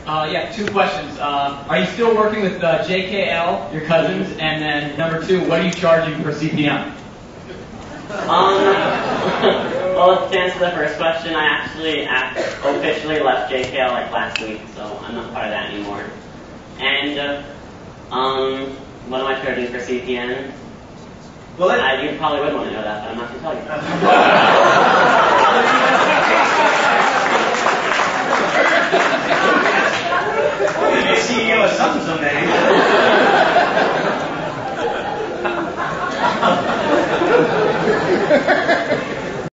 Yeah, two questions. Are you still working with JKL, your cousins? And then number two, what are you charging per CPM? Well, to answer the first question, I actually officially left JKL like last week, so I'm not part of that anymore. And what am I charging for CPM? Well, you probably would want to know that, but I'm not going to tell you.